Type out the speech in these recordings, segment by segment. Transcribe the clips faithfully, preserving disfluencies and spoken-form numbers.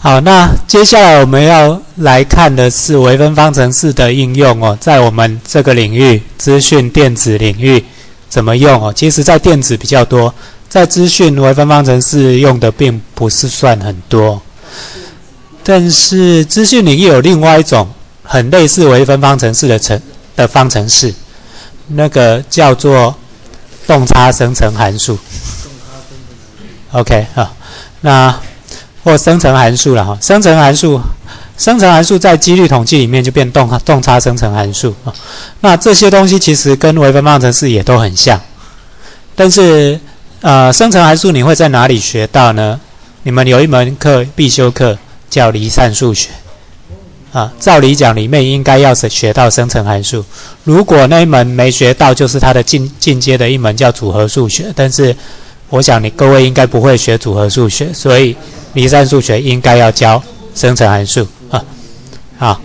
好，那接下来我们要来看的是微分方程式的应用哦，在我们这个领域，资讯电子领域怎么用哦？其实在电子比较多，在资讯微分方程式用的并不是算很多。但是资讯领域有另外一种很类似微分方程式的程的方程式，那个叫做动差生成函数。OK 啊，那或生成函数了哈，生成函数，生成函数在几率统计里面就变动动差生成函数啊。那这些东西其实跟微分方程式也都很像，但是呃，生成函数你会在哪里学到呢？你们有一门课必修课叫离散数学啊，照理讲里面应该要学到生成函数。如果那一门没学到，就是它的进进阶的一门叫组合数学，但是我想你各位应该不会学组合数学，所以离散数学应该要教生成函数啊。好，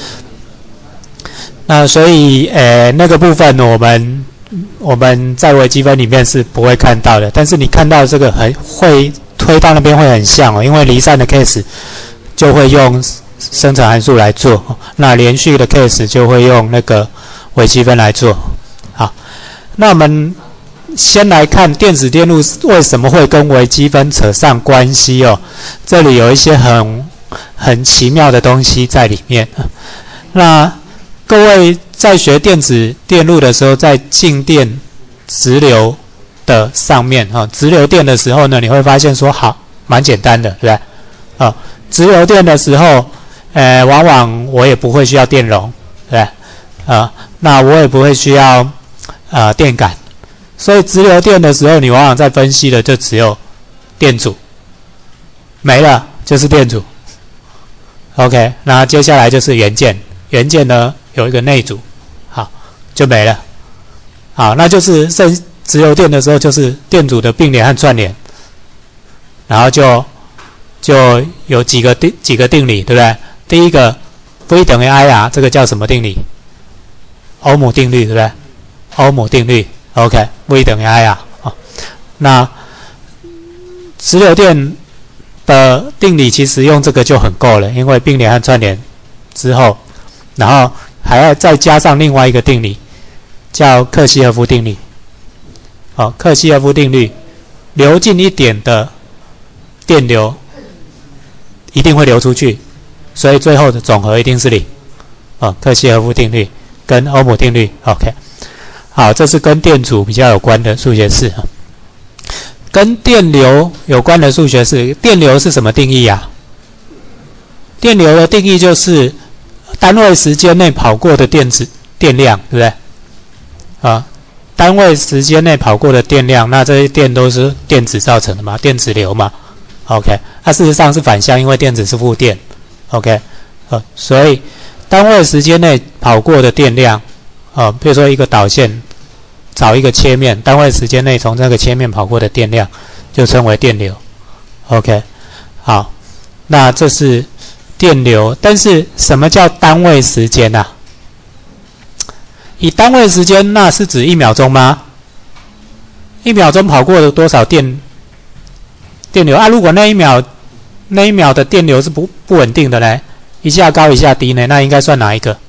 那所以呃那个部分我们我们在微积分里面是不会看到的，但是你看到这个很会推到那边会很像哦，因为离散的 case 就会用生成函数来做，那连续的 case 就会用那个微积分来做。好，那我们先来看电子电路为什么会跟微积分扯上关系哦。这里有一些很很奇妙的东西在里面。那各位在学电子电路的时候，在静电直流的上面啊，直流电的时候呢，你会发现说好蛮简单的，对不对？啊，直流电的时候，呃，往往我也不会需要电容，对不对？啊，那我也不会需要呃电感。所以直流电的时候，你往往在分析的就只有电阻，没了就是电阻。OK， 那接下来就是元件，元件呢有一个内阻，好就没了。好，那就是剩直流电的时候就是电阻的并联和串联，然后就就有几个定几个定理，对不对？第一个 V 等于 I R， 这个叫什么定理？欧姆定律，对不对？欧姆定律。OK，V 等于 I R 啊。那直流电的定理其实用这个就很够了，因为并联和串联之后，然后还要再加上另外一个定理，叫克西厄夫定律。好，克西厄夫定律，流进一点的电流一定会流出去，所以最后的总和一定是零。哦，克西厄夫定律跟欧姆定律 ，OK。好，这是跟电阻比较有关的数学式。跟电流有关的数学式，电流是什么定义啊？电流的定义就是单位时间内跑过的电子电量，对不对？啊，单位时间内跑过的电量，那这些电都是电子造成的嘛，电子流嘛。OK， 那、啊、事实上是反向，因为电子是负电。OK， 呃，所以单位时间内跑过的电量。哦，比如说一个导线找一个切面，单位时间内从这个切面跑过的电量就称为电流。OK， 好，那这是电流，但是什么叫单位时间啊？以单位时间，那是指一秒钟吗？一秒钟跑过了多少电电流啊？如果那一秒那一秒的电流是不不稳定的呢？一下高一下低呢？那应该算哪一个？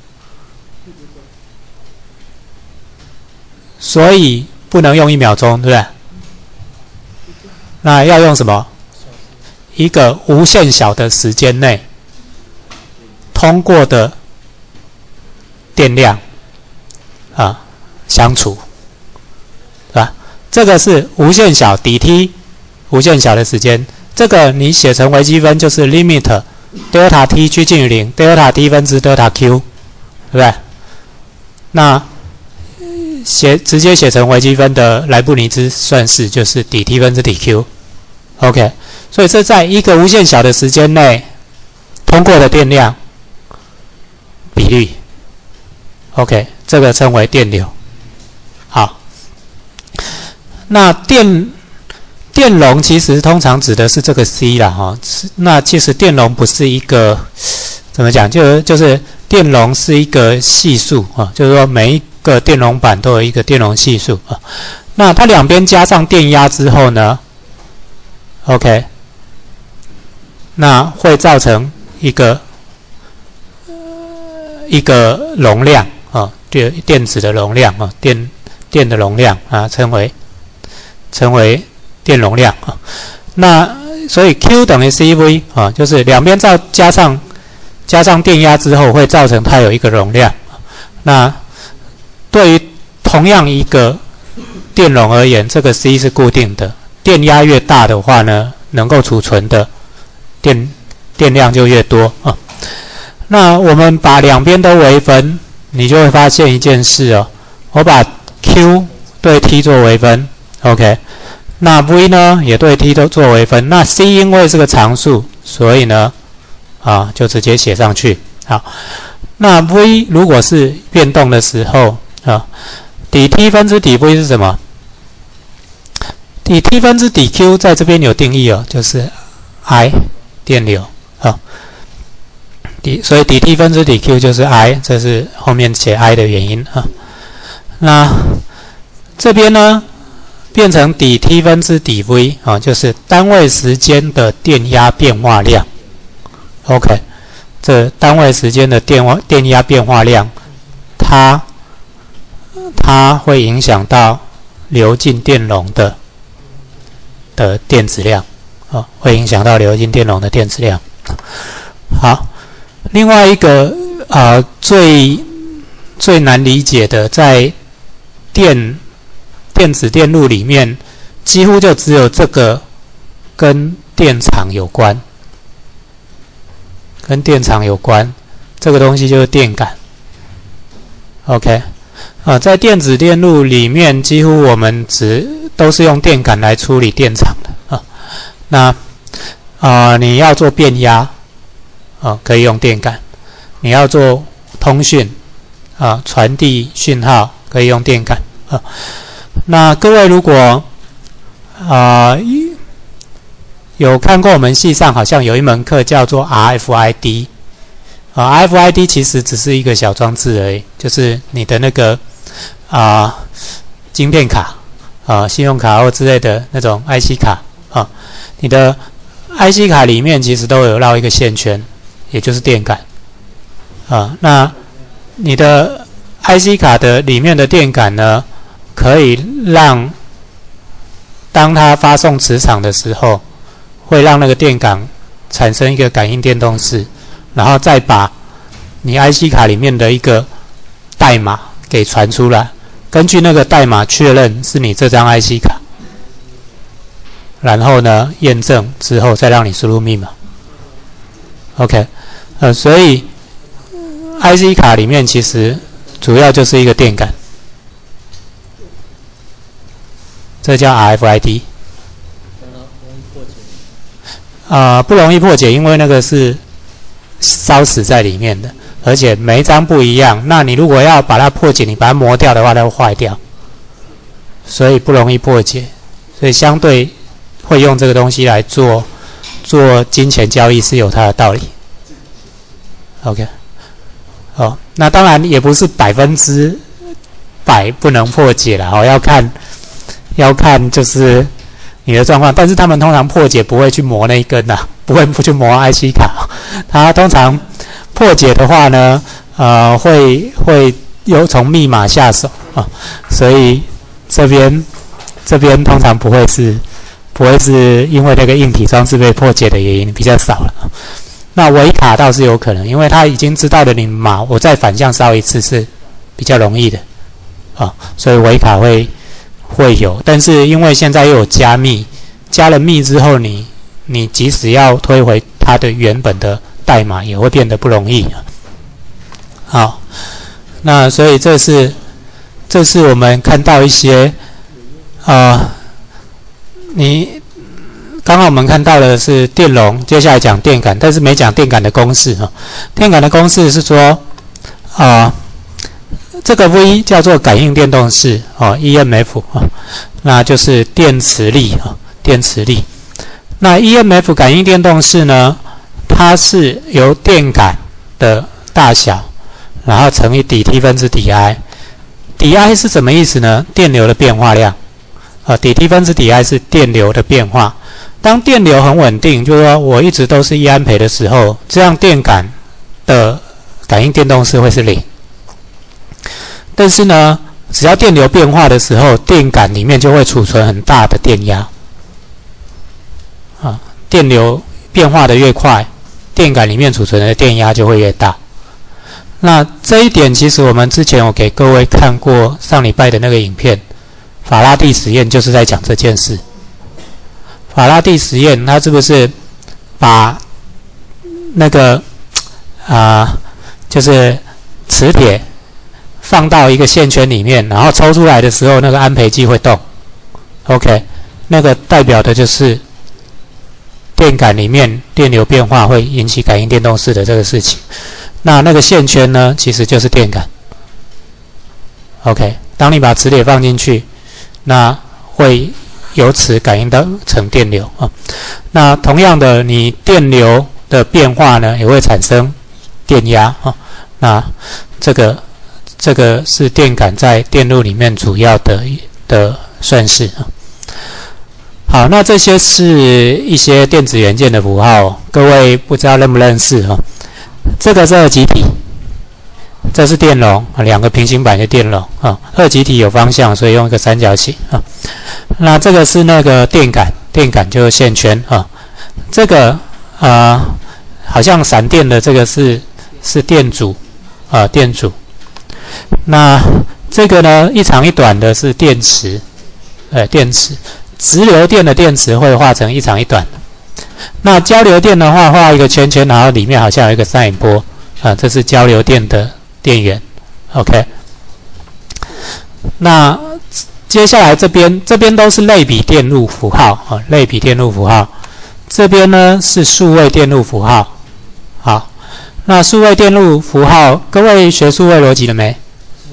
所以不能用一秒钟，对不对？那要用什么？一个无限小的时间内通过的电量啊相除，是吧？这个是无限小 dt， 无限小的时间。这个你写成微积分就是 limit delta t 趋近于零 ，delta t 分之 delta q， 对不对？那写直接写成微积分的莱布尼兹算式就是 dt 分之 dq。OK， 所以这在一个无限小的时间内通过的电量比率。OK， 这个称为电流。好，那电电容其实通常指的是这个 C 啦哈。那其实电容不是一个怎么讲，就就是电容是一个系数啊，就是说每一个电容板都有一个电容系数啊。那它两边加上电压之后呢 ，OK， 那会造成一个一个容量啊，电电子的容量啊，电电的容量啊，称为称为电容量啊。那所以 Q 等于 C V 啊，就是两边再加上加上电压之后，会造成它有一个容量。那对于同样一个电容而言，这个 C 是固定的，电压越大的话呢，能够储存的电电量就越多啊。那我们把两边都微分，你就会发现一件事哦。我把 Q 对 T 做微分 ，OK。那 V 呢也对 T 都做微分。那 C 因为是个常数，所以呢啊就直接写上去。好，那 V 如果是变动的时候啊，底 T 分之底 V 是什么？底 T 分之底 Q 在这边有定义哦，就是 I 电流啊。底所以底 T 分之底 Q 就是 I， 这是后面写 I 的原因啊。那这边呢变成底 T 分之底 V 啊，就是单位时间的电压变化量。OK， 这单位时间的电电压变化量，它它会影响到流进电容的的电子量啊，会影响到流进电容的电子量。好，另外一个啊、呃、最最难理解的，在电电子电路里面，几乎就只有这个跟电场有关，跟电场有关，这个东西就是电感。OK， 啊，在电子电路里面，几乎我们只都是用电感来处理电场的啊。那啊、呃，你要做变压啊，可以用电感；你要做通讯啊，传递讯号，可以用电感啊。那各位如果啊、呃、有看过我们系上好像有一门课叫做 R F I D 啊 ，R F I D 其实只是一个小装置而已，就是你的那个啊、呃、晶片卡啊、信用卡或之类的那种 I C 卡啊，你的 I C 卡里面其实都有绕一个线圈，也就是电感啊。那你的 I C 卡的里面的电感呢，可以让当它发送磁场的时候，会让那个电感产生一个感应电动势，然后再把你 I C 卡里面的一个代码给传出来，根据那个代码确认是你这张 I C 卡，然后呢验证之后再让你输入密码。OK， 呃，所以 I C 卡里面其实主要就是一个电感。这叫 R F I D， 啊、呃，不容易破解，因为那个是烧死在里面的，而且每一张不一样。那你如果要把它破解，你把它磨掉的话，它会坏掉，所以不容易破解。所以相对会用这个东西来做做金钱交易是有它的道理。OK， 哦，那当然也不是百分之百不能破解了，哦，要看。要看就是你的状况，但是他们通常破解不会去磨那一根呐、啊，不会不去磨 I C 卡。它通常破解的话呢，呃，会会有从密码下手啊，所以这边这边通常不会是不会是因为那个硬体装置被破解的原因，比较少了。那微卡倒是有可能，因为他已经知道了你码，我再反向烧一次是比较容易的啊，所以微卡会。会有，但是因为现在又有加密，加了密之后你，你你即使要推回它的原本的代码，也会变得不容易。好，那所以这是这是我们看到一些，呃，你刚刚我们看到的是电容，接下来讲电感，但是没讲电感的公式啊。电感的公式是说，啊、呃。这个 V 叫做感应电动势哦 ，E M F 啊，那就是电磁力啊，电磁力。那 E M F 感应电动势呢，它是由电感的大小，然后乘以底 T 分之底 I。底 I 是什么意思呢？电流的变化量啊，底 T 分之底 I 是电流的变化。 当电流很稳定，就是说我一直都是一安培的时候，这样电感的感应电动势会是零。但是呢，只要电流变化的时候，电感里面就会储存很大的电压。啊，电流变化的越快，电感里面储存的电压就会越大。那这一点其实我们之前有给各位看过上礼拜的那个影片，法拉第实验就是在讲这件事。法拉第实验，它是不是把那个啊、呃，就是磁铁放到一个线圈里面，然后抽出来的时候，那个安培计会动。OK， 那个代表的就是电感里面电流变化会引起感应电动势的这个事情。那那个线圈呢，其实就是电感。OK， 当你把磁铁放进去，那会由此感应到成电流啊。那同样的，你电流的变化呢，也会产生电压啊。那这个这个是电感在电路里面主要的的算式啊。好，那这些是一些电子元件的符号，各位不知道认不认识哈？这个是二极体，这是电容，两个平行板的电容啊。二极体有方向，所以用一个三角形啊。那这个是那个电感，电感就是线圈啊。这个啊、呃，好像闪电的这个是是电阻啊，电阻。那这个呢，一长一短的是电池，呃，电池。直流电的电池会画成一长一短。那交流电的话，画一个圈圈，然后里面好像有一个散影波啊，这是交流电的电源。OK， 那接下来这边这边都是类比电路符号啊，类比电路符号。这边呢是数位电路符号。好，那数位电路符号，各位学数位逻辑了没？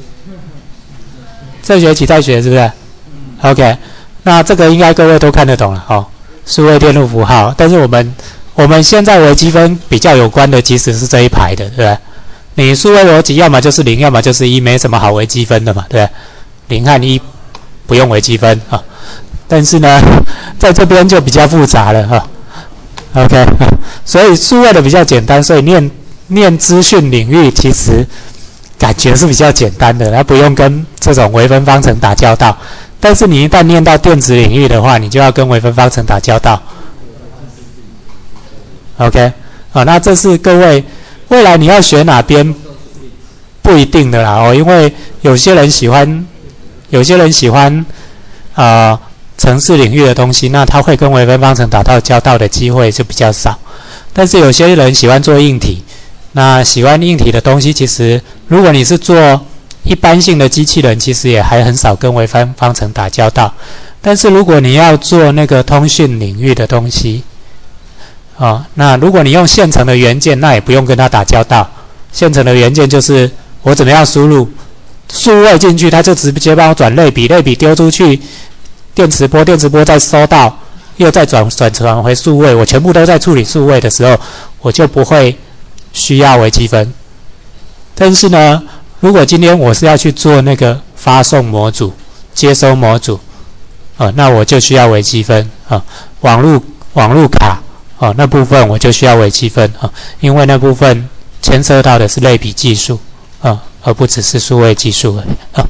这学期在学是不是 ？OK， 那这个应该各位都看得懂了哦。数位电路符号，但是我们我们现在微积分比较有关的，其实是这一排的，对不对？你数位逻辑要么就是零，要么就是一，没什么好微积分的嘛，对不对？零和一不用微积分啊，但是呢，在这边就比较复杂了哈。OK， 所以数位的比较简单，所以念念资讯领域其实感觉是比较简单的，它不用跟这种微分方程打交道。但是你一旦念到电子领域的话，你就要跟微分方程打交道。OK， 啊，那这是各位未来你要学哪边不一定的啦哦，因为有些人喜欢，有些人喜欢啊、呃、程式领域的东西，那他会跟微分方程打到交道的机会就比较少。但是有些人喜欢做硬体，那喜欢硬体的东西，其实如果你是做一般性的机器人，其实也还很少跟微分方程打交道。但是如果你要做那个通讯领域的东西，哦，那如果你用现成的元件，那也不用跟它打交道。现成的元件就是我怎么样输入数位进去，它就直接帮我转类比，类比丢出去电磁波，电磁波再收到，又再转转传回数位，我全部都在处理数位的时候，我就不会需要微积分。但是呢，如果今天我是要去做那个发送模组、接收模组，哦，那我就需要微积分啊、哦，网络网络卡哦，那部分我就需要微积分啊、哦，因为那部分牵涉到的是类比技术啊、哦，而不只是数位技术而已啊、哦。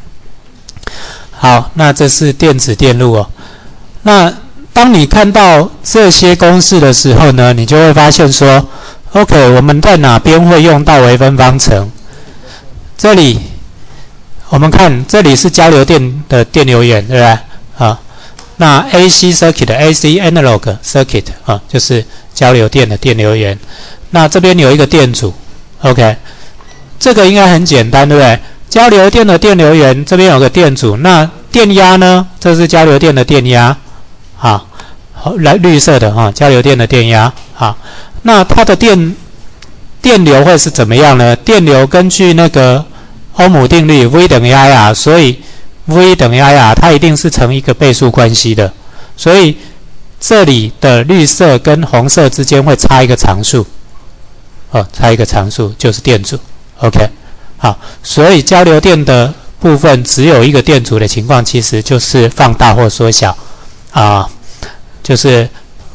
好，那这是电子电路哦。那当你看到这些公式的时候呢，你就会发现说 ，OK， 我们在哪边会用到微分方程？这里我们看，这里是交流电的电流源，对不对？啊，那 A C circuit、A C analog circuit 啊，就是交流电的电流源。那这边有一个电阻 ，OK， 这个应该很简单，对不对？交流电的电流源这边有个电阻，那电压呢？这是交流电的电压，好，来绿色的哈，交流电的电压，好，那它的电电流会是怎么样呢？电流根据那个欧姆定律 V 等于 I R， 所以 V 等于 I R， 它一定是成一个倍数关系的，所以这里的绿色跟红色之间会差一个常数，哦，差一个常数就是电阻 ，OK， 好，所以交流电的部分只有一个电阻的情况，其实就是放大或缩小啊，就是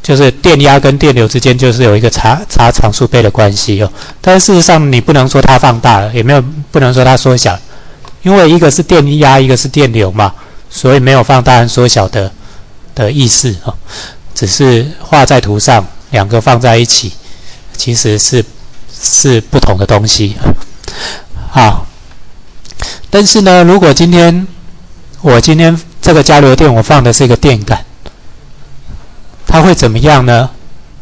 就是电压跟电流之间就是有一个差差常数倍的关系哦。但是事实上你不能说它放大了，也没有不能说它缩小，因为一个是电压，一个是电流嘛，所以没有放大和缩小的的意思哦，只是画在图上，两个放在一起，其实是是不同的东西。好，但是呢，如果今天我今天这个交流电我放的是一个电感，它会怎么样呢？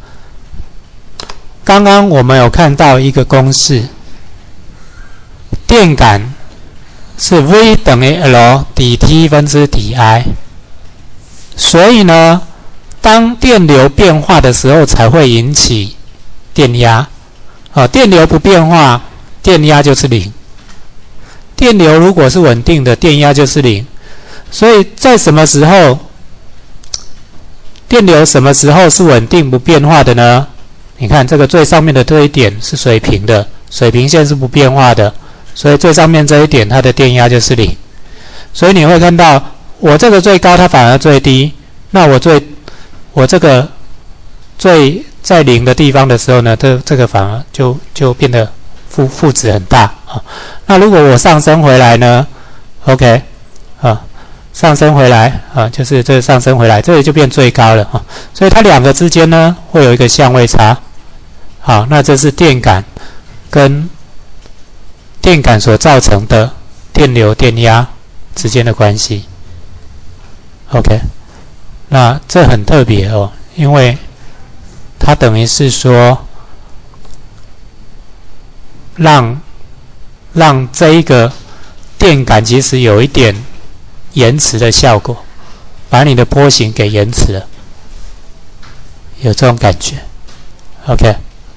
刚刚我们有看到一个公式，电感是 V 等于 L 底 T 分之底 I， 所以呢，当电流变化的时候才会引起电压。哦，电流不变化，电压就是零。电流如果是稳定的，电压就是零。所以在什么时候？电流什么时候是稳定不变化的呢？你看这个最上面的这一点是水平的，水平线是不变化的，所以最上面这一点它的电压就是零。所以你会看到我这个最高它反而最低，那我最我这个最在零的地方的时候呢，这这个反而就就变得负负值很大啊。那如果我上升回来呢 ？OK 啊。上升回来啊，就是这上升回来，这里就变最高了啊。所以它两个之间呢，会有一个相位差。好，那这是电感跟电感所造成的电流、电压之间的关系。OK， 那这很特别哦，因为它等于是说，让让这一个电感其实有一点延迟的效果，把你的波形给延迟了，有这种感觉。OK，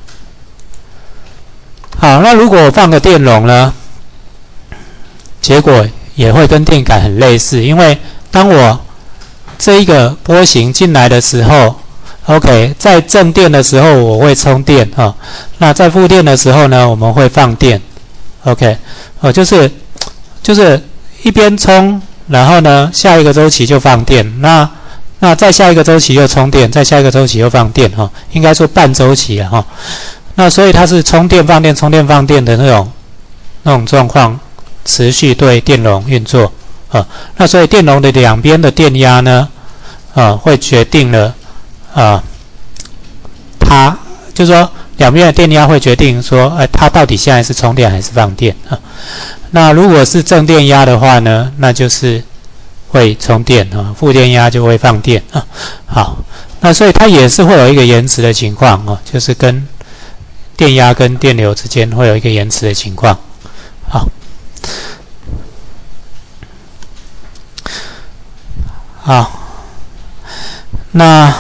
好，那如果我放个电容呢，结果也会跟电感很类似，因为当我这一个波形进来的时候 ，OK， 在正电的时候我会充电啊、哦，那在负电的时候呢，我们会放电。OK， 哦，就是就是一边充。然后呢，下一个周期就放电，那那再下一个周期又充电，再下一个周期又放电哈、哦，应该说半周期啊哈、哦。那所以它是充电放电、充电放电的那种那种状况，持续对电容运作啊、哦。那所以电容的两边的电压呢，啊会决定了啊，它就是说两边的电压会决定说，哎，它到底现在是充电还是放电啊？那如果是正电压的话呢，那就是会充电啊，负电压就会放电啊。好，那所以它也是会有一个延迟的情况啊，就是跟电压跟电流之间会有一个延迟的情况。好，好，那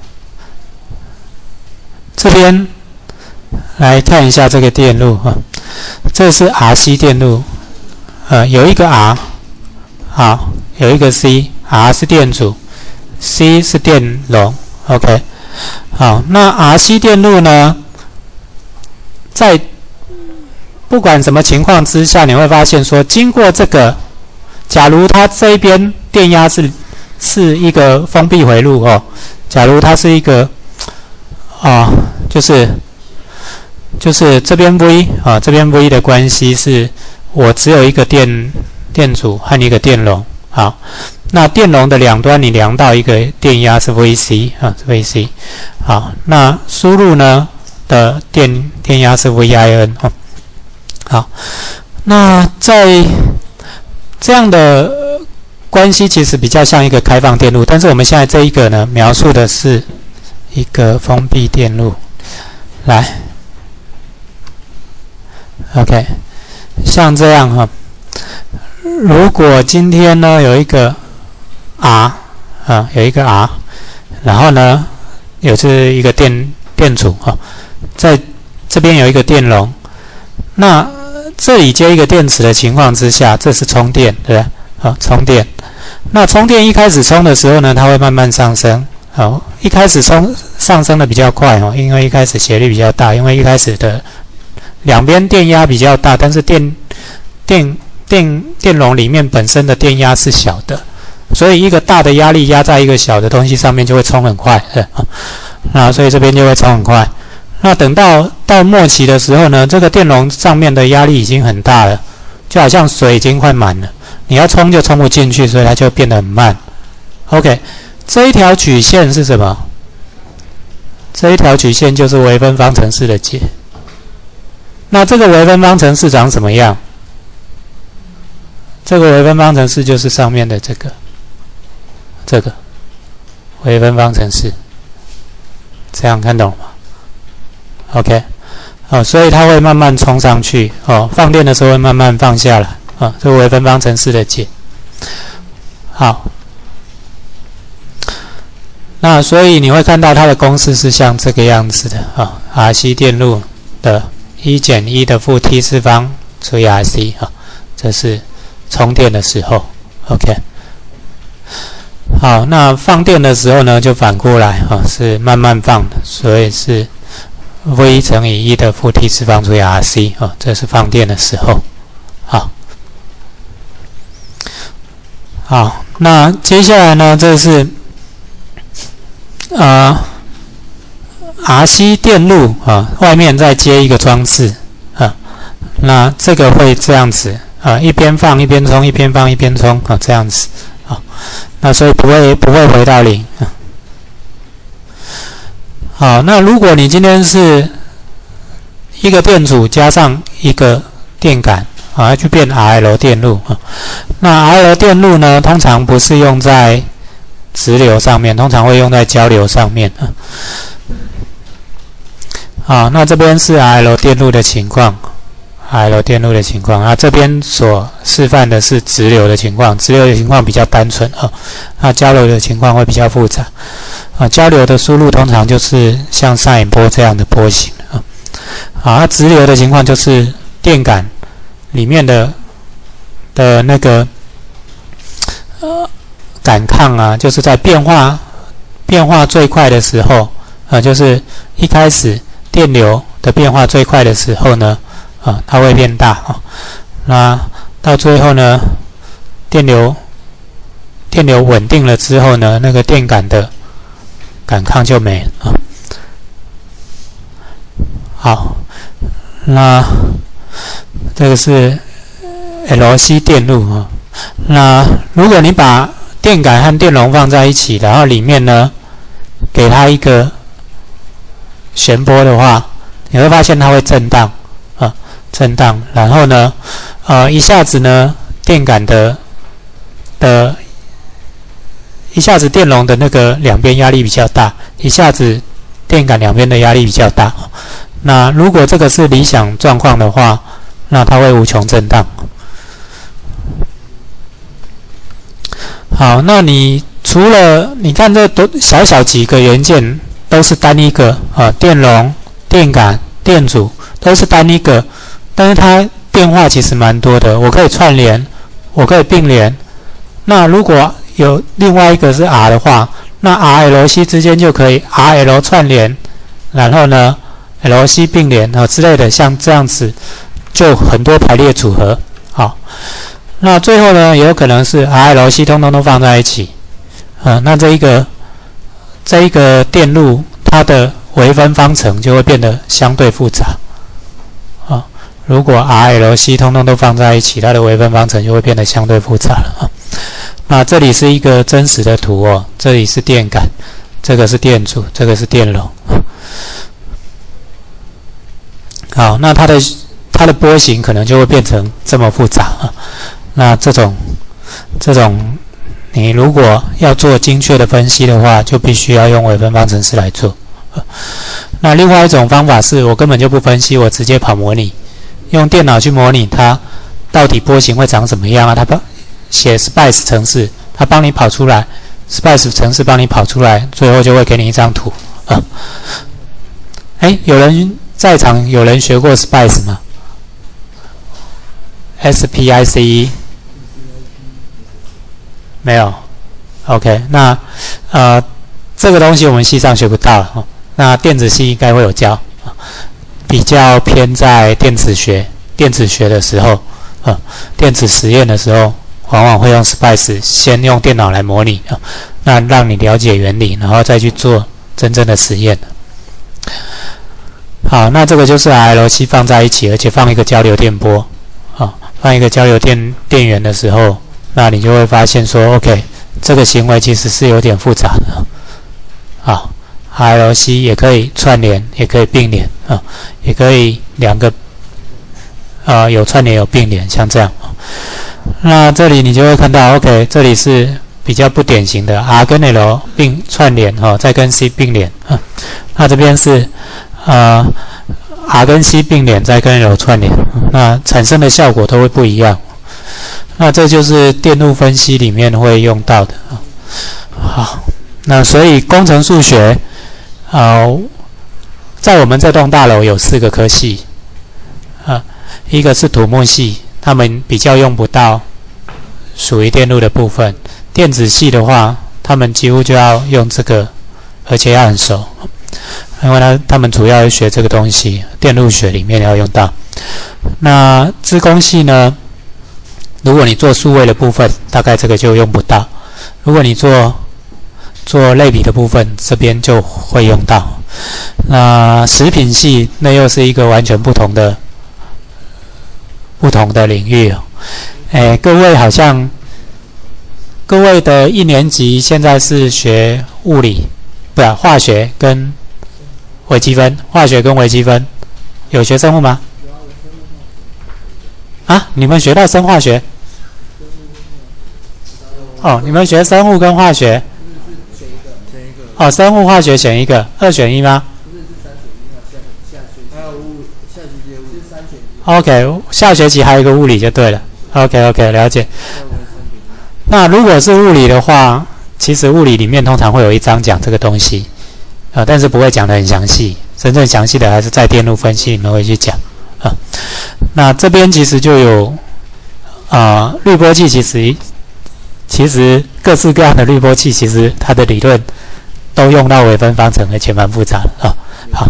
这边来看一下这个电路啊，这是 R C 电路。呃，有一个 R， 好，有一个 C，R 是电阻 ，C 是电容 ，OK， 好，那 R C 电路呢，在不管什么情况之下，你会发现说，经过这个，假如它这一边电压是是一个封闭回路哦，假如它是一个啊、哦，就是就是这边 V 啊，这边 V 的关系是。我只有一个电电阻和一个电容，好，那电容的两端你量到一个电压是 V C 啊，是 V C， 好，那输入呢的电电压是 V I N 哦，好，那在这样的关系其实比较像一个开放电路，但是我们现在这一个呢描述的是一个封闭电路，来 ，OK。像这样哈，如果今天呢有一个 R 啊，有一个 R， 然后呢有是一个电电阻哈，在这边有一个电容，那这里接一个电池的情况之下，这是充电，对不对？好，充电。那充电一开始充的时候呢，它会慢慢上升。好，一开始充上升的比较快哦，因为一开始斜率比较大，因为一开始的两边电压比较大，但是电电电电容里面本身的电压是小的，所以一个大的压力压在一个小的东西上面就会冲很快。 那所以这边就会冲很快。那等到到末期的时候呢，这个电容上面的压力已经很大了，就好像水已经快满了，你要冲就冲不进去，所以它就变得很慢。OK， 这一条曲线是什么？这一条曲线就是微分方程式的解。那这个微分方程式长什么样？这个微分方程式就是上面的这个，这个微分方程式，这样看懂了吗 ？OK， 哦，所以它会慢慢冲上去，哦，放电的时候会慢慢放下来，啊、哦，这个微分方程式的解。好，那所以你会看到它的公式是像这个样子的，啊、哦、，R C 电路的一减一的负 t 次方除以 R C， 啊、哦，这是充电的时候 ，OK。好，那放电的时候呢，就反过来啊、哦，是慢慢放的，所以是 V 乘以一的负 t 次方除以 R C 啊、哦，这是放电的时候。好，好，那接下来呢，这是呃 R C 电路啊，外面再接一个装置啊，那这个会这样子。啊，一边放一边冲，一边放一边冲啊，这样子啊，那所以不会不会回到零啊。好，那如果你今天是一个电阻加上一个电感啊，就变 R L 电路啊。那 R L 电路呢，通常不是用在直流上面，通常会用在交流上面啊。好，那这边是 R L 电路的情况。R L 电路的情况，那这边所示范的是直流的情况，直流的情况比较单纯啊，那交流的情况会比较复杂啊。交流的输入通常就是像上引波这样的波形啊，好，那直流的情况就是电感里面的的那个呃感抗啊，就是在变化变化最快的时候啊，就是一开始电流的变化最快的时候呢。啊，它会变大啊，那到最后呢，电流电流稳定了之后呢，那个电感的感抗就没了啊。好，那这个是 L C 电路啊。那如果你把电感和电容放在一起，然后里面呢给它一个弦波的话，你会发现它会震荡。震荡，然后呢，呃，一下子呢，电感的的，一下子电容的那个两边压力比较大，一下子电感两边的压力比较大。那如果这个是理想状况的话，那它会无穷震荡。好，那你除了你看这都小小几个元件都是单一个啊，电容、电感、电阻都是单一个。但是它变化其实蛮多的，我可以串联，我可以并联。那如果有另外一个是 R 的话，那 R L C 之间就可以 R L 串联，然后呢 L C 并联啊之类的，像这样子就很多排列组合。好，那最后呢也有可能是 R L C 通通都放在一起，啊，那这一个这一个电路它的微分方程就会变得相对复杂。如果 R L C 通通都放在一起，它的微分方程就会变得相对复杂了啊。那这里是一个真实的图哦，这里是电感，这个是电阻，这个是电容。好，那它的它的波形可能就会变成这么复杂啊。那这种这种，你如果要做精确的分析的话，就必须要用微分方程式来做。那另外一种方法是我根本就不分析，我直接跑模拟。用电脑去模拟它到底波形会长什么样啊？它帮写 Spice 程式，它帮你跑出来 ，Spice 程式帮你跑出来，最后就会给你一张图啊。哎，有人在场有人学过 Spice 吗 ？S P I C E 没有 ？OK， 那呃这个东西我们系上学不到了哦。那电子系应该会有教。比较偏在电子学，电子学的时候，呃，电子实验的时候，往往会用 Spice 先用电脑来模拟啊，那让你了解原理，然后再去做真正的实验了。好，那这个就是 R L C 放在一起，而且放一个交流电波，啊，放一个交流电电源的时候，那你就会发现说 ，OK， 这个行为其实是有点复杂的。好 ，R L C 也可以串联，也可以并联啊，也可以两个，呃，有串联有并联，像这样。那这里你就会看到 ，OK， 这里是比较不典型的 R 跟 L 并串联哦，再跟 C 并联啊。那这边是呃 R 跟 C 并联，再跟 L 串联，那产生的效果都会不一样。那这就是电路分析里面会用到的啊。好，那所以工程数学，呃，在我们这栋大楼有四个科系啊，一个是土木系，他们比较用不到属于电路的部分。电子系的话，他们几乎就要用这个，而且要很熟，因为呢，他们主要学这个东西，电路学里面要用到。那资工系呢，如果你做数位的部分，大概这个就用不到；如果你做做类比的部分，这边就会用到。那食品系那又是一个完全不同的不同的领域哦。哎，各位好像。各位的一年级现在是学物理，不是化学跟微积分，化学跟微积分，有学生物吗？啊，你们学到生化学？哦，你们学生物跟化学？哦，生物化学选一个，二选一吗？OK， 下学期还有一个物理就对了。OK OK， 了解。那如果是物理的话，其实物理里面通常会有一章讲这个东西，呃，但是不会讲得很详细。真正详细的还是在电路分析里面会去讲啊。那这边其实就有啊、呃，滤波器其实其实各式各样的滤波器，其实它的理论都用到微分方程，而且蛮复杂的啊。好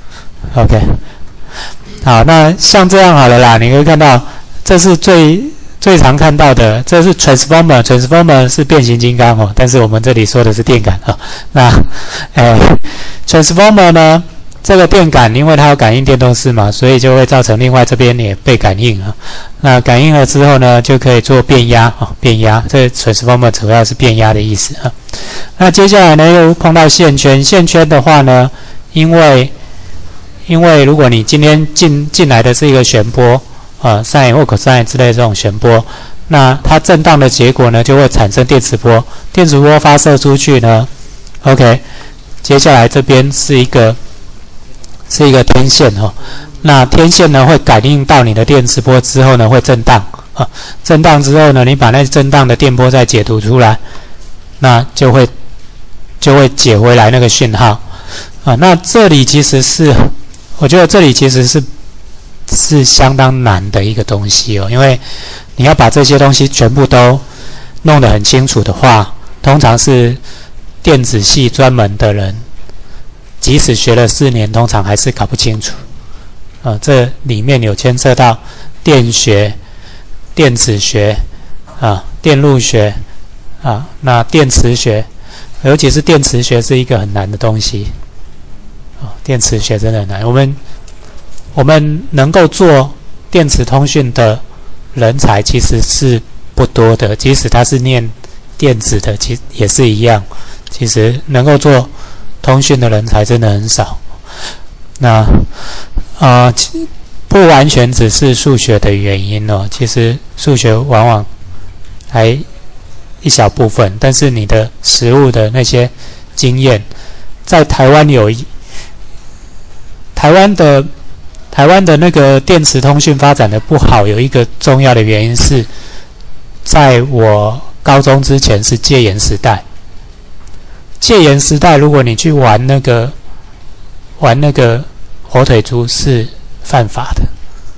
，OK， 好，那像这样好了啦，你可以看到这是最。最常看到的，这是 transformer， transformer 是变形金刚哦，但是我们这里说的是电感啊、哦。那，哎 ，transformer 呢，这个电感因为它有感应电动势嘛，所以就会造成另外这边也被感应啊。那感应了之后呢，就可以做变压啊、哦，变压。这 transformer 主要是变压的意思啊。那接下来呢，又碰到线圈，线圈的话呢，因为因为如果你今天进进来的是一个旋波。啊 ，sin 或 cos 之类的这种旋波，那它震荡的结果呢，就会产生电磁波。电磁波发射出去呢 ，OK， 接下来这边是一个是一个天线哦。那天线呢会感应到你的电磁波之后呢，会震荡啊，震荡之后呢，你把那震荡的电波再解读出来，那就会就会解回来那个讯号啊。那这里其实是，我觉得这里其实是。是相当难的一个东西哦，因为你要把这些东西全部都弄得很清楚的话，通常是电子系专门的人，即使学了四年，通常还是搞不清楚。啊、呃，这里面有牵涉到电学、电子学啊、电路学啊，那电磁学，尤其是电磁学是一个很难的东西。啊、哦，电磁学真的很难，我们。我们能够做电磁通讯的人才其实是不多的，即使他是念电子的，其实也是一样。其实能够做通讯的人才真的很少。那呃，不完全只是数学的原因哦，其实数学往往还一小部分，但是你的实务的那些经验，在台湾有一台湾的。台湾的那个电磁通讯发展的不好，有一个重要的原因是，在我高中之前是戒严时代。戒严时代，如果你去玩那个玩那个火腿猪是犯法的。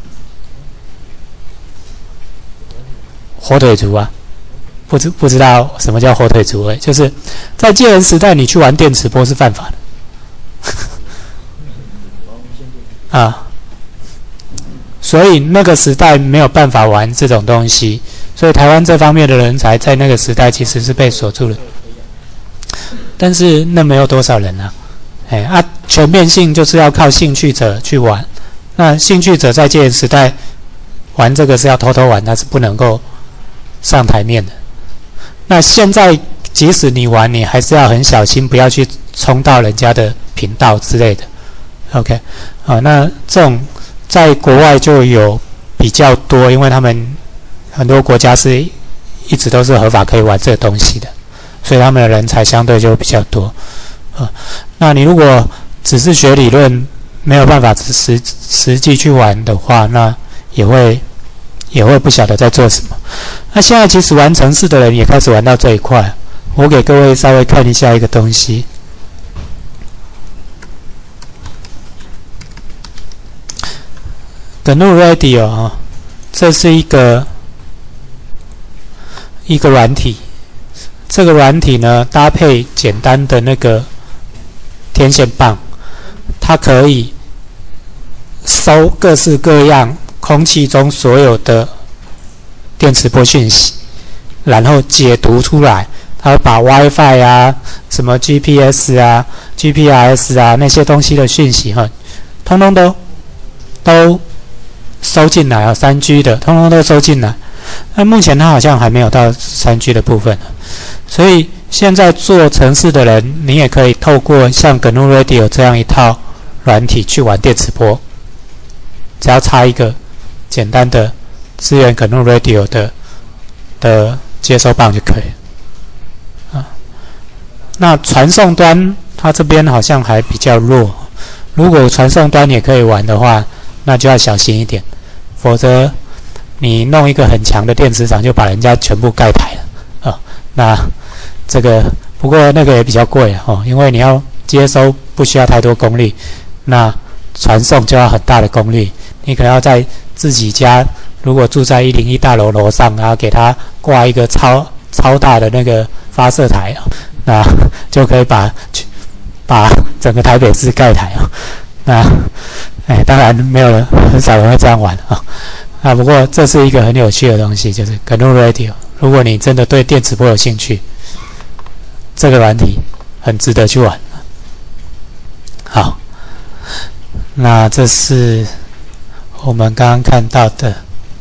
火腿猪啊，不知不知道什么叫火腿猪？哎，就是在戒严时代，你去玩电磁波是犯法的。啊。所以那个时代没有办法玩这种东西，所以台湾这方面的人才在那个时代其实是被锁住了。但是那没有多少人啊， 哎啊，全面性就是要靠兴趣者去玩。那兴趣者在戒严时代玩这个是要偷偷玩，它是不能够上台面的。那现在即使你玩，你还是要很小心，不要去冲到人家的频道之类的。OK， 啊，那这种在国外就有比较多，因为他们很多国家是一直都是合法可以玩这个东西的，所以他们的人才相对就比较多。啊，那你如果只是学理论，没有办法实实际去玩的话，那也会也会不晓得在做什么。那现在其实玩程式的人也开始玩到这一块，我给各位稍微看一下一个东西。G N U Radio 啊，这是一个一个软体。这个软体呢，搭配简单的那个天线棒，它可以收各式各样空气中所有的电磁波讯息，然后解读出来。它会把 WiFi 啊、什么 G P S 啊、G P R S 啊那些东西的讯息哈，通通都都收进来啊，三 G 的通通都收进来。那目前它好像还没有到三 G 的部分，所以现在做程式的人，你也可以透过像 G N U Radio 这样一套软体去玩电磁波，只要插一个简单的支援 G N U Radio 的的接收棒就可以了。那传送端它这边好像还比较弱，如果传送端也可以玩的话，那就要小心一点，否则你弄一个很强的电磁场就把人家全部盖台了啊。那这个不过那个也比较贵哦，因为你要接收不需要太多功率，那传送就要很大的功率，你可能要在自己家，如果住在一零一大楼楼上，然后给它挂一个超超大的那个发射台啊。那就可以把把整个台北市盖台啊。那哎，当然没有人，很少人会这样玩啊。啊，不过这是一个很有趣的东西，就是 G N U Radio。如果你真的对电磁波有兴趣，这个软体很值得去玩。好，那这是我们刚刚看到的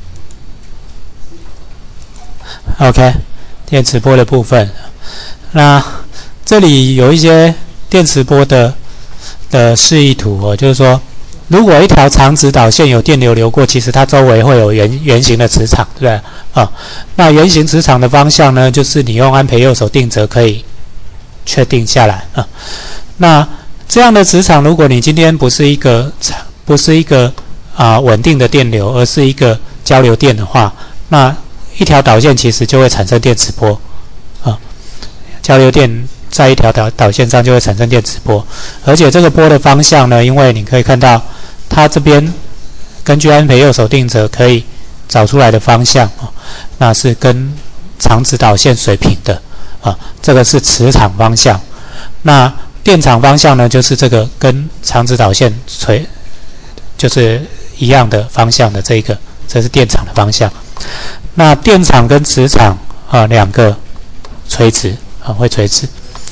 OK 电磁波的部分。那这里有一些电磁波的的示意图哦，就是说，如果一条长直导线有电流流过，其实它周围会有圆圆形的磁场，对不对啊？那圆形磁场的方向呢，就是你用安培右手定则可以确定下来啊。那这样的磁场，如果你今天不是一个不是一个啊稳定的电流，而是一个交流电的话，那一条导线其实就会产生电磁波啊。交流电在一条导导线上就会产生电磁波，而且这个波的方向呢，因为你可以看到它这边根据安培右手定则可以找出来的方向啊，那是跟长直导线水平的啊，这个是磁场方向。那电场方向呢，就是这个跟长直导线垂就是一样的方向的这一个，这是电场的方向。那电场跟磁场啊两个垂直。啊，会垂直。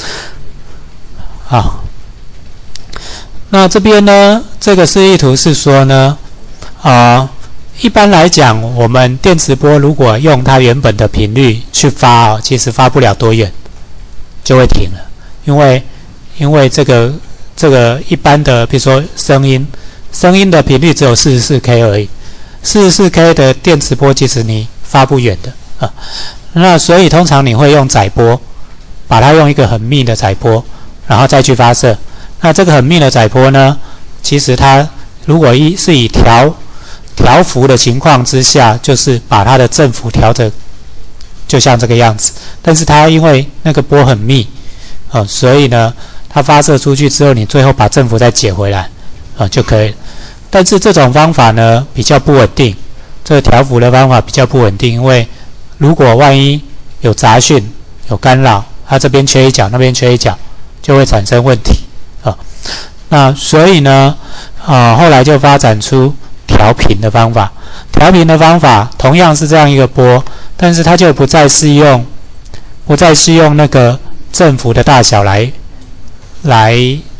好，那这边呢，这个示意图是说呢，啊、呃，一般来讲，我们电磁波如果用它原本的频率去发哦，其实发不了多远就会停了，因为因为这个这个一般的，比如说声音，声音的频率只有 四十四K 而已 ，四十四K 的电磁波其实你发不远的啊。那所以通常你会用载波。把它用一个很密的载波，然后再去发射。那这个很密的载波呢，其实它如果一是以调调幅的情况之下，就是把它的振幅调整就像这个样子。但是它因为那个波很密，啊、呃，所以呢，它发射出去之后，你最后把振幅再解回来，啊、呃、就可以了。但是这种方法呢比较不稳定，这个调幅的方法比较不稳定，因为如果万一有杂讯、有干扰。它这边缺一角，那边缺一角，就会产生问题啊。那所以呢，啊，后来就发展出调频的方法。调频的方法同样是这样一个波，但是它就不再是用，不再是用那个振幅的大小来来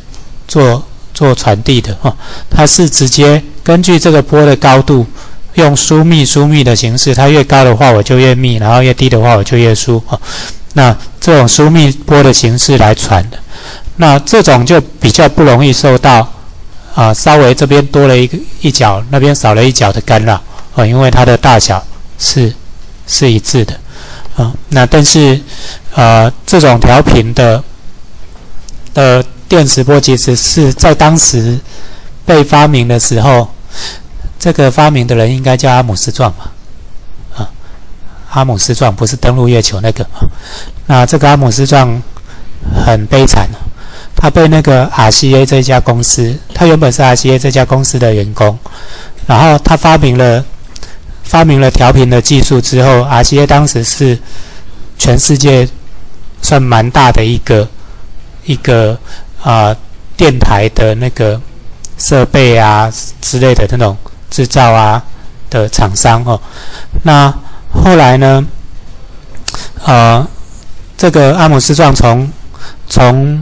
做做传递的哦，它是直接根据这个波的高度，用疏密疏密的形式，它越高的话我就越密，然后越低的话我就越疏哦。那这种疏密波的形式来传的，那这种就比较不容易受到啊、呃、稍微这边多了一个一角，那边少了一角的干扰哦，因为它的大小是是一致的啊、哦。那但是呃这种调频的的电磁波其实是在当时被发明的时候，这个发明的人应该叫阿姆斯壮吧？啊，阿姆斯壮不是登陆月球那个啊。那这个阿姆斯壮很悲惨，他被那个 R C A 这家公司，他原本是 R C A 这家公司的员工，然后他发明了发明了调频的技术之后 ，R C A 当时是全世界算蛮大的一个一个啊、呃、电台的那个设备啊之类的那种制造啊的厂商哦。那后来呢，呃，这个阿姆斯壮从从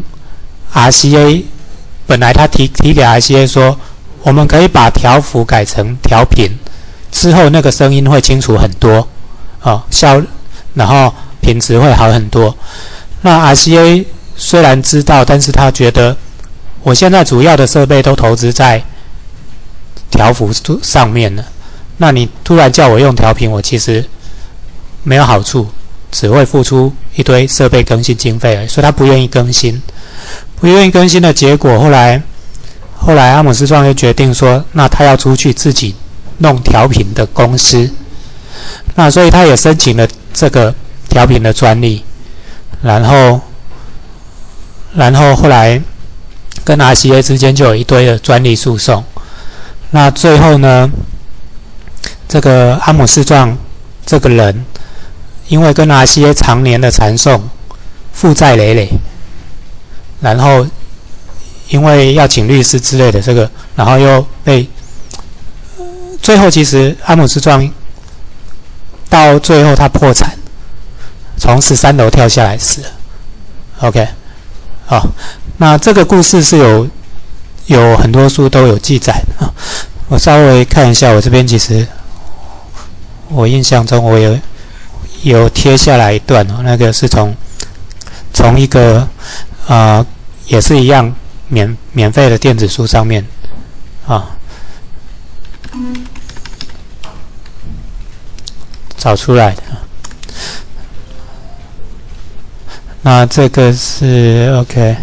R C A 本来他提提给 R C A 说，我们可以把调幅改成调频，之后那个声音会清楚很多哦，效然后品质会好很多。那 R C A 虽然知道，但是他觉得我现在主要的设备都投资在调幅上面了，那你突然叫我用调频，我其实没有好处，只会付出一堆设备更新经费而已，所以他不愿意更新。不愿意更新的结果，后来后来阿姆斯壮就决定说，那他要出去自己弄调频的公司，那所以他也申请了这个调频的专利，然后然后后来跟 R C A 之间就有一堆的专利诉讼。那最后呢，这个阿姆斯壮这个人，因为跟 R C A 常年的缠讼，负债累累，然后因为要请律师之类的这个，然后又被最后其实阿姆斯壮到最后他破产，从十三楼跳下来死了。OK， 好，那这个故事是有有很多书都有记载的。我稍微看一下，我这边其实我印象中我有有贴下来一段哦，那个是从从一个呃也是一样免免费的电子书上面啊找出来的。那这个是 OK。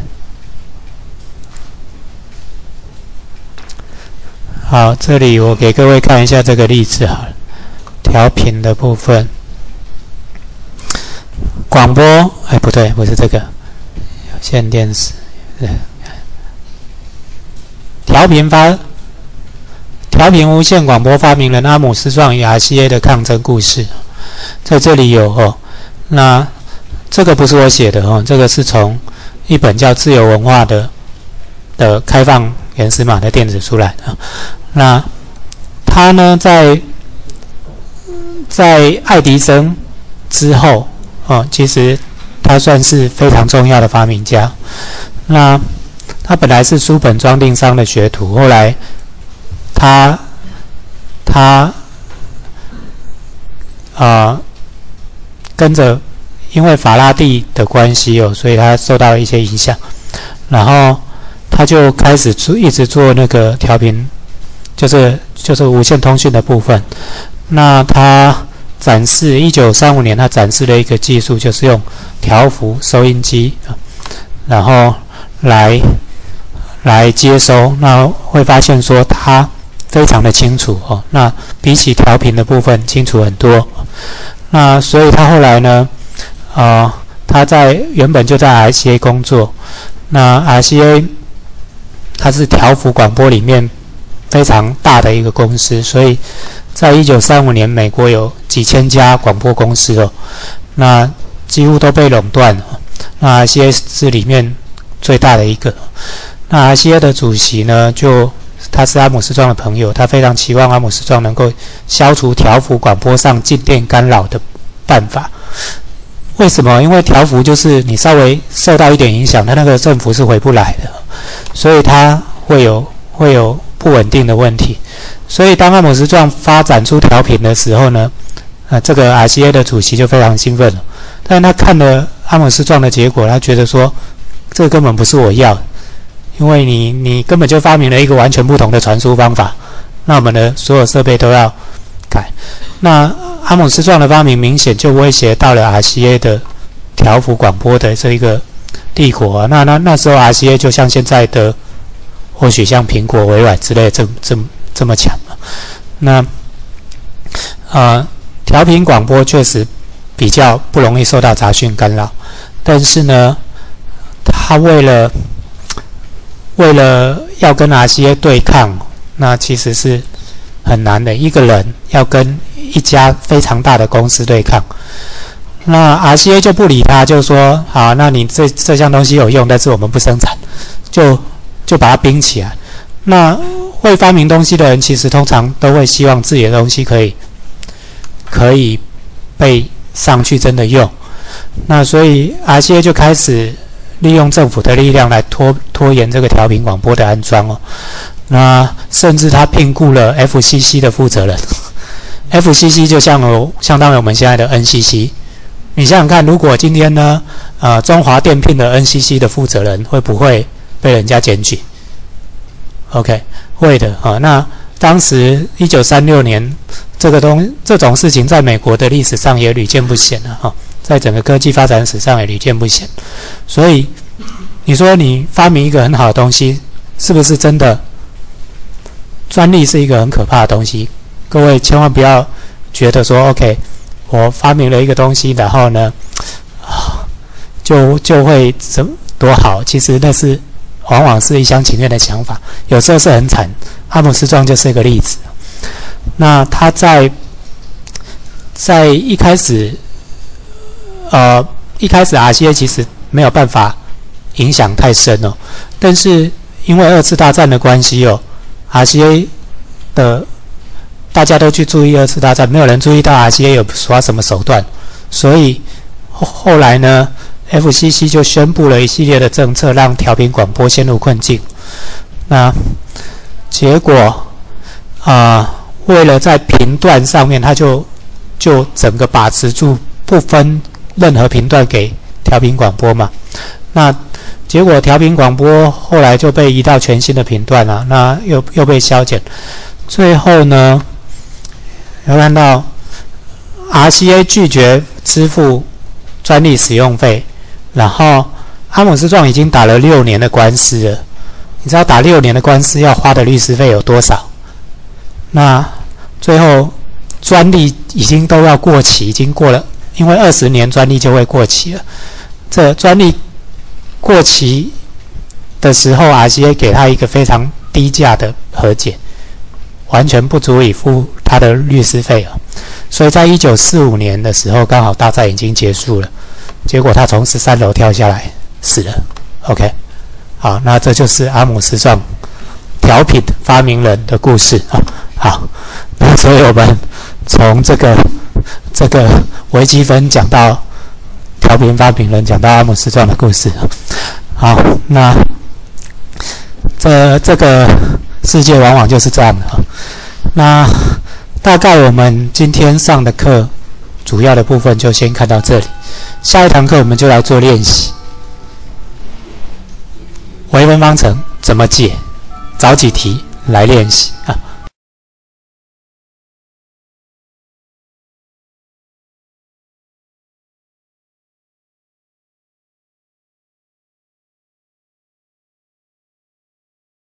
好，这里我给各位看一下这个例子好了，调频的部分，广播，哎，不对，不是这个，有线电视，调频发，调频无线广播发明人阿姆斯壮与 R C A 的抗争故事，在这里有哦。那这个不是我写的哦，这个是从一本叫《自由文化》的的开放原始码的电子书来的。那他呢，在在爱迪生之后哦，其实他算是非常重要的发明家。那他本来是书本装订商的学徒，后来他他啊、呃、跟着，因为法拉第的关系哦，所以他受到了一些影响，然后他就开始做一直做那个调频。就是就是无线通讯的部分。那他展示一九三五年，他展示了一个技术，就是用调幅收音机，然后来来接收。那会发现说它非常的清楚哦。那比起调频的部分清楚很多。那所以他后来呢，呃，他在原本就在 R C A 工作。那 R C A 它是调幅广播里面非常大的一个公司，所以在一九三五年，美国有几千家广播公司哦，那几乎都被垄断了。那 R C A 是里面最大的一个。那 R C A 的主席呢，就他是阿姆斯壮的朋友，他非常期望阿姆斯壮能够消除调幅广播上静电干扰的办法。为什么？因为调幅就是你稍微受到一点影响，它那个振幅是回不来的。 所以它会有会有不稳定的问题。所以当阿姆斯壮发展出调频的时候呢，呃，这个 R C A 的主席就非常兴奋了。但是他看了阿姆斯壮的结果，他觉得说，这个根本不是我要的，因为你你根本就发明了一个完全不同的传输方法，那我们的所有设备都要改。那阿姆斯壮的发明明显就威胁到了 R C A 的调幅广播的这一个帝国啊。那那那时候 R C A 就像现在的，或许像苹果、微软之类这这这么强了。那呃，调频广播确实比较不容易受到杂讯干扰，但是呢，他为了为了要跟 R C A 对抗，那其实是很难的。一个人要跟一家非常大的公司对抗，那 R C A 就不理他，就说好，那你这这项东西有用，但是我们不生产，就就把它冰起来。那会发明东西的人，其实通常都会希望自己的东西可以可以被上去真的用。那所以 R C A 就开始利用政府的力量来拖拖延这个调频广播的安装哦。那甚至他聘雇了 F C C 的负责人，F C C 就像有相当于我们现在的 N C C。你想想看，如果今天呢，呃，中华电聘的 N C C 的负责人会不会被人家检举 ？OK， 会的啊。那当时一九三六年，这个东这种事情在美国的历史上也屡见不鲜了哈，在整个科技发展史上也屡见不鲜。所以你说你发明一个很好的东西，是不是真的？专利是一个很可怕的东西，各位千万不要觉得说 OK， 我发明了一个东西，然后呢，就就会怎多好？其实那是往往是一厢情愿的想法，有时候是很惨。阿姆斯壮就是一个例子。那他在在一开始，呃，一开始 R C A 其实没有办法影响太深哦，但是因为二次大战的关系哦。R C A 的大家都去注意二次大战，没有人注意到 R C A 有耍什么手段，所以 后, 后来呢 ，F C C 就宣布了一系列的政策，让调频广播陷入困境。那结果啊、呃，为了在频段上面，他就就整个把持住，不分任何频段给调频广播嘛。那结果调频广播后来就被移到全新的频段了，那又又被削减。最后呢，有看到 R C A 拒绝支付专利使用费，然后阿姆斯壮已经打了六年的官司了。你知道打六年的官司要花的律师费有多少？那最后专利已经都要过期，已经过了，因为二十年专利就会过期了。这专利过期的时候 ，R C A 给他一个非常低价的和解，完全不足以付他的律师费啊。所以在一九四五年的时候，刚好大战已经结束了，结果他从十三楼跳下来死了。OK， 好，那这就是阿姆斯壮调频发明人的故事啊。好，那所以我们从这个这个微积分讲到调频发明人，讲到阿姆斯壮的故事。好，那这这个世界往往就是这样的。那大概我们今天上的课主要的部分就先看到这里，下一堂课我们就来做练习。微分方程怎么解？找几题来练习啊。